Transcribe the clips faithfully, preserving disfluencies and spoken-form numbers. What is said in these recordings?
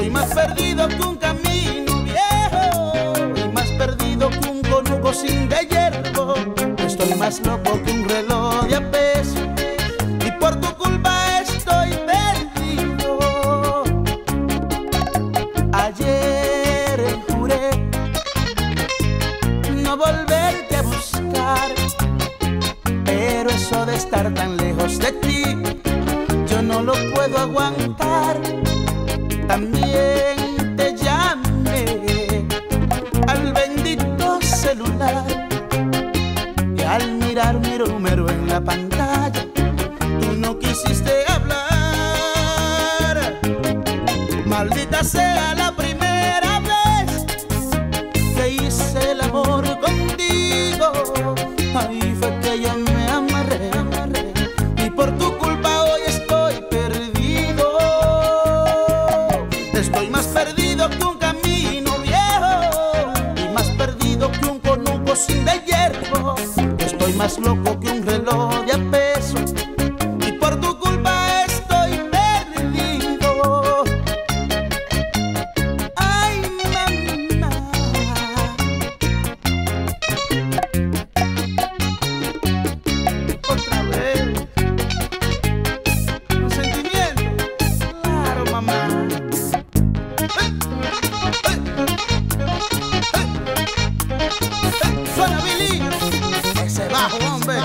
Estoy más perdido que un camino viejo y más perdido que un conuco sin de hierbo. Estoy más loco que un reloj de a peso y por tu culpa estoy perdido. Ayer juré no volverte a buscar, pero eso de estar tan lejos de ti yo no lo puedo aguantar. También te llamé al bendito celular y al mirar mi número en la pantalla tú no quisiste hablar. Maldita sea la primera vez que hice el amor contigo. Ahí fue que yo me amarré, amarré y por tu culpa hoy estoy perdido. Estoy más perdido que un camino viejo y más perdido que un conuco sin de hierbo. Estoy más loco que un reloj de a peso y por tu culpa estoy perdido. Ay, mamá. Otra vez. Un sentimiento. Claro, mamá. Suena Billy, ese bajo, hombre.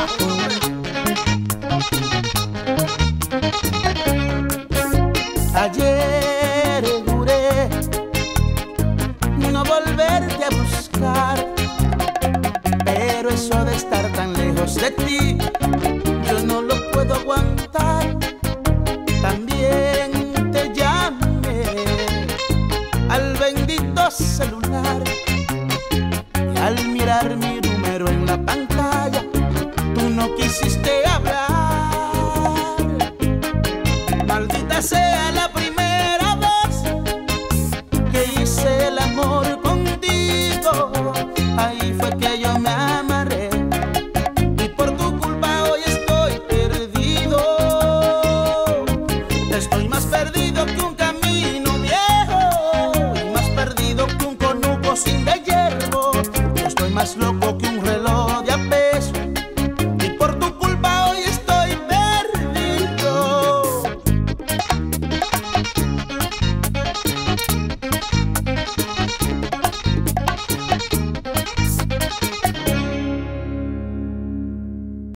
Ayer juré no volverte a buscar, pero eso de estar tan lejos de ti yo no lo puedo aguantar. También te llamé al bendito celular